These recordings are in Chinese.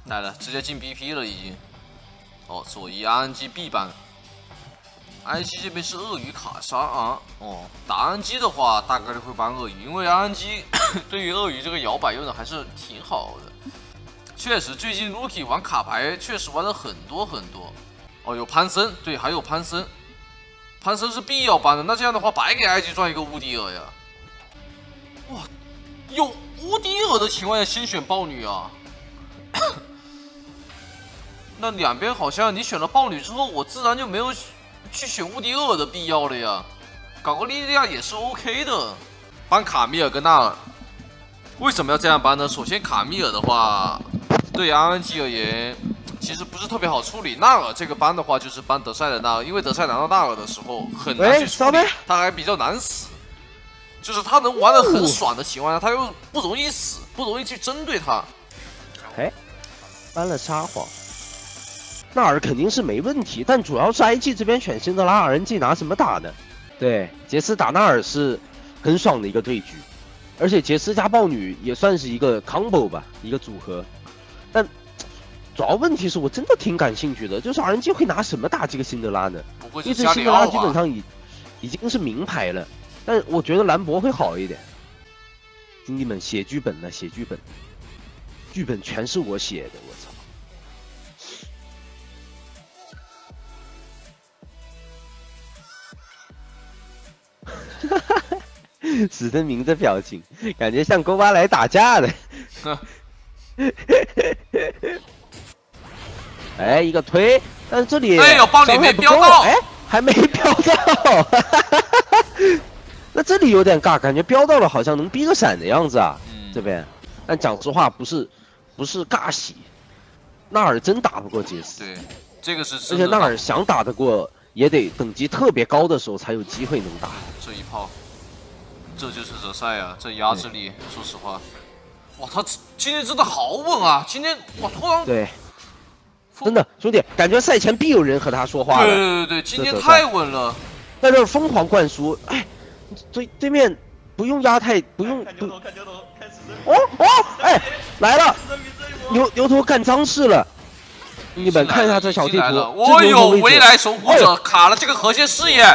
来了，直接进 BP 了已经。哦，左一 RNG B 班 ，IG 这边是鳄鱼卡莎啊。哦，打 RNG 的话，大概率会搬鳄鱼，因为 RNG 对于鳄鱼这个摇摆用的还是挺好的。确实，最近 Rookie 玩卡牌确实玩了很多。哦，有潘森，对，还有潘森，潘森是必要搬的。那这样的话，白给 IG 赚一个乌迪尔呀！哇，有乌迪尔的情况下，先选豹女啊。那两边好像你选了豹女之后，我自然就没有去选乌迪尔的必要了呀。搞个莉莉娅也是 OK 的。搬卡米尔跟纳尔，为什么要这样搬呢？首先，卡米尔的话，对 RNG 而言，其实不是特别好处理。纳尔这个搬的话，就是搬德赛的纳尔，因为德赛拿到纳尔的时候很难去处理，他还比较难死。就是他能玩得很爽的情况下，他又不容易死，不容易去针对他。 哎，搬了沙皇。纳尔肯定是没问题，但主要是 IG 这边选辛德拉 RNG 拿什么打呢？对，杰斯打纳尔是很爽的一个对局，而且杰斯加豹女也算是一个 combo 吧，一个组合。但主要问题是我真的挺感兴趣的，就是 RNG 会拿什么打这个辛德拉呢？因为这辛德拉基本上已经是名牌了，但我觉得兰博会好一点。兄弟们，写剧本呢，写剧本，剧本全是我写的，我操！史登明的表情，感觉像勾巴来打架的。哎，一个推，但是这里哎呦，豹女没飙到， 哎，还没飙到。那这里有点尬，感觉飙到了，好像能逼个闪的样子啊。这边，但讲实话，不是尬喜，纳尔真打不过杰斯。 对，这个是而且纳尔想打得过，也得等级特别高的时候才有机会能打。 这一炮，这就是泽赛啊！这压制力，说实话，哇，他今天真的好稳啊！今天哇，突然对，真的兄弟，感觉赛前必有人和他说话了。 对，今天太稳了， 在这疯狂灌输，哎，对面不用压太，不用不。哦，哎，来了，牛头干脏事了。你们看一下这小地图， 哦呦，未来守护者卡了这个核心视野。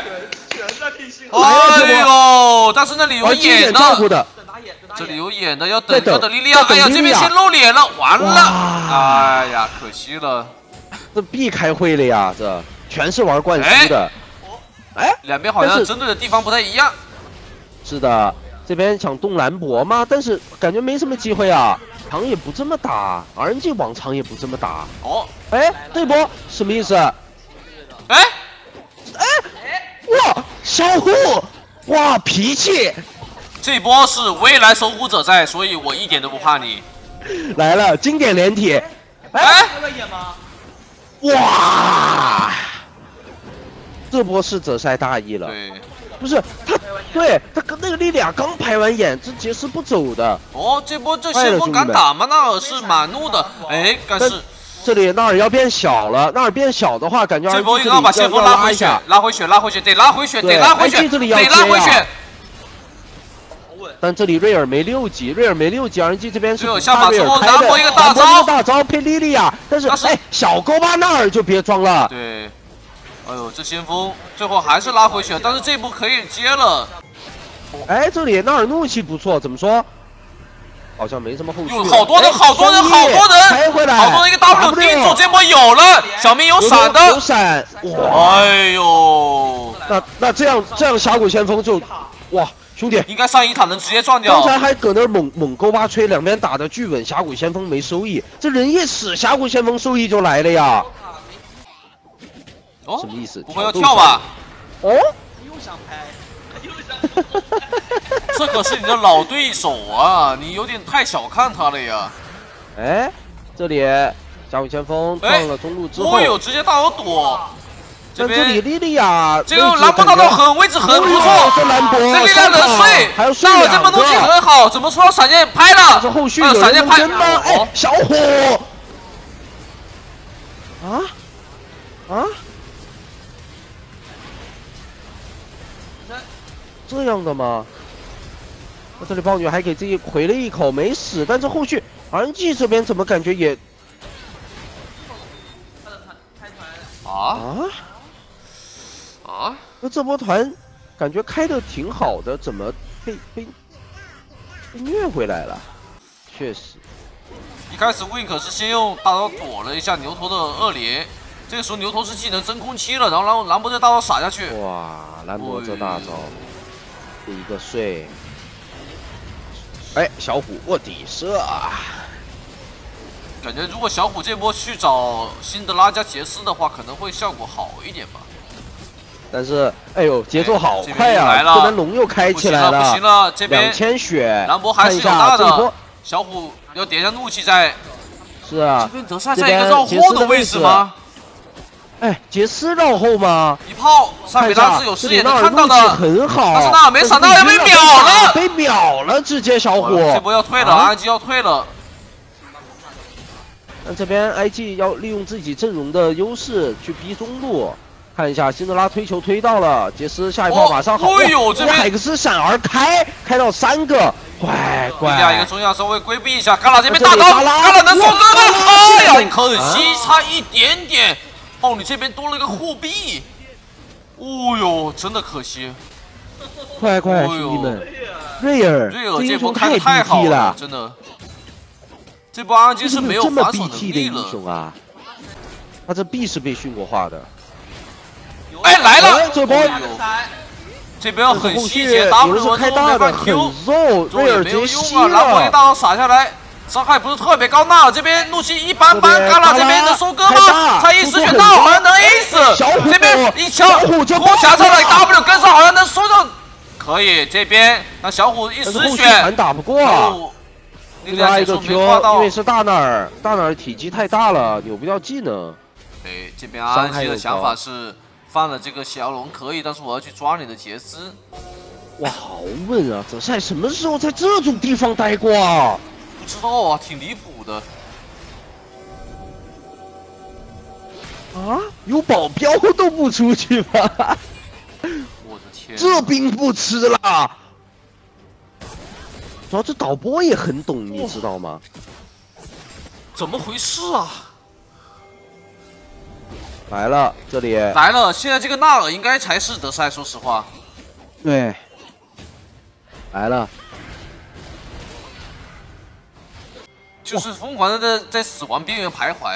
哎呦，但是那里有眼的，这里有眼的，要等莉莉娅。哎呀，这边先露脸了，完了，哎呀，可惜了。 这避开会了呀，这全是玩灌输的。哎， 两边好像针对的地方不太一样。 是的，这边想动兰博嘛，但是感觉没什么机会啊。场也不这么打 ，RNG 往常也不这么打。 哦， 哎，这波什么意思？ 哎， 哇，小虎，哇，脾气！ 这波是未来守护者在，所以我一点都不怕你。 来了，经典连体。 哎， 哇，这波是泽赛大意了。 对， 不是他，对他跟那个莉莉娅刚排完眼，这杰斯不走的。 哦，这波这先锋敢打吗？纳尔是蛮怒的，哎，但是。 这里纳尔要变小了，纳尔变小的话，感觉这波应该要把先锋拉回血，拉回血，得拉回血，得拉回血，得拉回血。 但这里瑞尔没6级，瑞尔没6级 ，RNG 这边是下马之后拿波一个大招配莉莉娅，但是哎，小勾巴纳尔就别装了。 对，哎呦，这先锋最后还是拉回血，但是这波可以接了。 哎，这里纳尔怒气不错，怎么说？好像没什么后续。 好多人，好多人， 开回来， 好多人一个 W 定住，这波有了，小明有闪的， 有闪， 哇！哎呦， 那这样峡谷先锋就，哇，兄弟， 应该上一塔能直接撞掉。 刚才还搁那猛勾巴吹，两边打的巨稳，峡谷先锋没收益，这人一死，峡谷先锋收益就来了呀。 哦， 什么意思？ 不会要跳吧？ 哦， 又想拍。 这可是你的老对手啊，你有点太小看他了呀。 哎，这里峡谷先锋撞了中路之后， 哦呦，直接大有躲。 但这里莉莉娅， 这个兰博打到位置很不错，这莉莉娅能睡， 还有那我这波东西很好，怎么说闪电拍了？ 这后续有闪电拍吗？哎，小虎，啊，这样的吗？那这里豹女还给自己回了一口没死，但是后续 RNG 这边怎么感觉也那这波团感觉开的挺好的，怎么被虐回来了？确实， 一开始 Wink 是先用大招躲了一下牛头的2连，这个时候牛头是技能真空期了，然后兰博这大招撒下去， 哇，兰博这大招，第一个睡，哎，小虎卧底射啊！ 感觉如果小虎这波去找辛德拉加杰斯的话，可能会效果好一点吧。 但是，哎呦，节奏好快啊！这边龙又开起来了， 不行了，这边 2000血， 兰博还是有大的。小虎要点一下怒气在。 是啊， 这边德赛在一个绕后的位置吗？ 哎，杰斯绕后吗？ 一炮，萨比拉是有视野能看到的， 很好。 但是纳尔没闪到，要被秒了， 被秒了，直接小虎。 这波要退了，IG 要退了。 那这边 IG 要利用自己阵容的优势去逼中路。看一下，辛德拉推球推到了，杰斯下一炮马上好。 哎呦，这边海克斯闪而开到3个，乖。 一个中亚稍微规避一下，嘎啦这边大招，嘎啦能收割吗？哎呀，可惜差一点点。哦，你这边多了一个护臂。哦呦，真的可惜。 快，兄弟们，瑞尔这波开的太好了，真的。这波RNG是没有反手能力了。他这 B 是被训过话的。 哎，来了！ 这波这边很细节 ，W 开大的很肉，瑞尔没有用啊！兰博一大招撒下来，伤害不是特别高。纳尔这边怒气一般般，嘎啦这边能收割吗？差10血，纳尔好像能 A 死。这边一枪突夹上来 ，W 跟上好像能收到，可以。这边那小虎一10血， 打不过。拉一个 Q， 因为是大纳尔体积太大了，扭不掉技能。 哎，这边RNG的想法是。放了这个小龙可以，但是我要去抓你的杰斯。 哇，好稳啊！泽赛什么时候在这种地方待过啊？ 不知道啊，挺离谱的。 啊，有保镖都不出去吗？ 我的天， 这兵不吃了。主要这导播也很懂，你知道吗？ 怎么回事啊？ 来了，这里来了。现在这个纳尔应该才是德赛，说实话。 对，来了， 就是疯狂的在死亡边缘徘徊。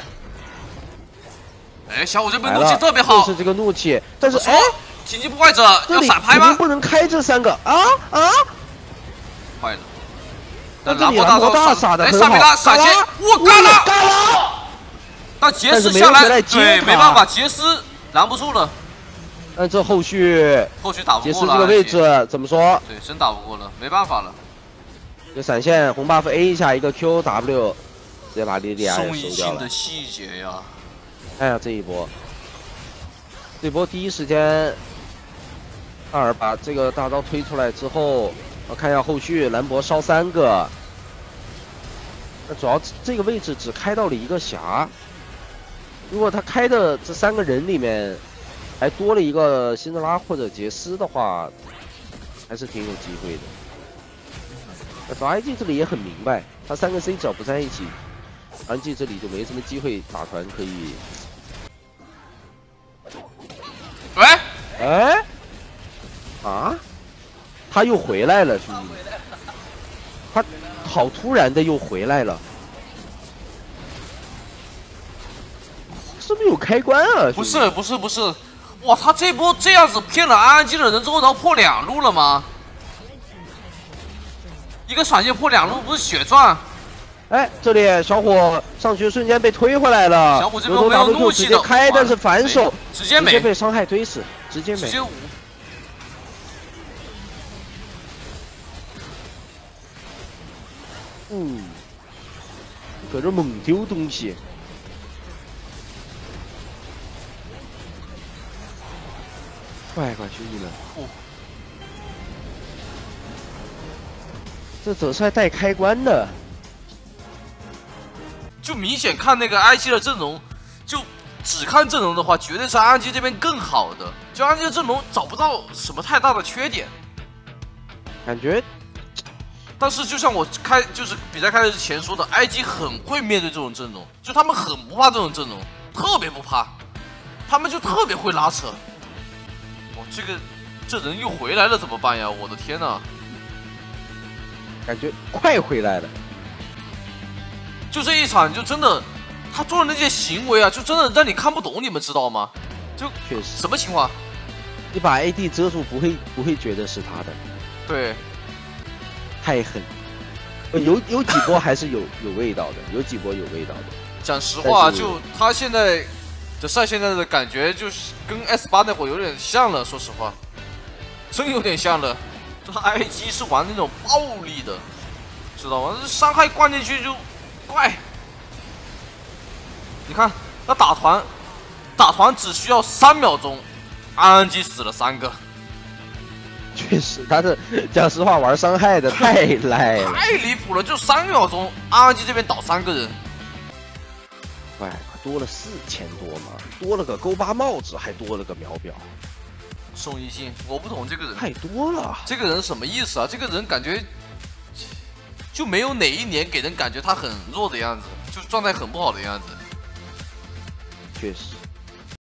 哎，小虎这边怒气特别好， 是这个怒气，但是哎， 紧急破坏者要闪拍吗？ 不能开这3个啊！ 坏了。 但兰博大撒的很好， 萨比拉闪现，我嘎啦！但杰斯下来，对，没办法，杰斯拦不住了。 但这后续打不过了。 杰斯这个位置怎么说？ 对，真打不过了，没办法了。 这闪现红 buff A 一下，一个 QW， 直接把莉莉娅收掉了。 宋一性的细节呀！ 哎呀，这一波第一时间，纳尔把这个大招推出来之后，我看一下后续，兰博烧3个。那主要这个位置只开到了一个匣。如果他开的这3个人里面还多了一个辛德拉或者杰斯的话，还是挺有机会的。那找 IG 这里也很明白，他3个 C 只要不在一起 ，IG 这里就没什么机会打团可以。 喂， 哎，啊，他又回来了，兄弟们，他好突然的又回来了。是不是有开关啊？ 不是，哇，他这波这样子骗了RNG的人之后，然后破2路了吗？一个闪现破2路，不是血赚？ 哎，这里小虎上去瞬间被推回来了， 小虎这边没有怒气的， 直接开，但是反手直接被伤害推死，直接没。搁这猛丢东西。快，兄弟们！这泽赛带开关的， 就明显看那个 IG 的阵容，就只看阵容的话，绝对是 RNG 这边更好的。就 RNG 的阵容找不到什么太大的缺点， 感觉。 但是就像我就是比赛开始之前说的 ，IG 很会面对这种阵容，就他们很不怕这种阵容，特别不怕。 他们就特别会拉扯。哦，这人又回来了怎么办呀？我的天呐！ 感觉快回来了。 就这一场，就真的，他做的那些行为啊，就真的让你看不懂，你们知道吗？就确实， 什么情况？ 你把 AD 遮住，不会觉得是他的。 对， 太狠。有几波还是有味道的，有几波有味道的。 讲实话，就他现在的赛现在的感觉，就是跟 S8那会有点像了。说实话，真有点像了。这 IG 是玩那种暴力的，知道吗？伤害灌进去就怪。你看，那打团只需要3秒钟，RNG 死了3个。 确实，他是讲实话玩伤害的太赖了， 太离谱了，就3秒钟，RNG 这边倒3个人。 快多了4000多嘛，多了个勾8帽子，还多了个秒表。 宋一星，我不懂这个人， 太多了。 这个人什么意思啊？这个人感觉就没有哪一年给人感觉他很弱的样子，就状态很不好的样子。 确实。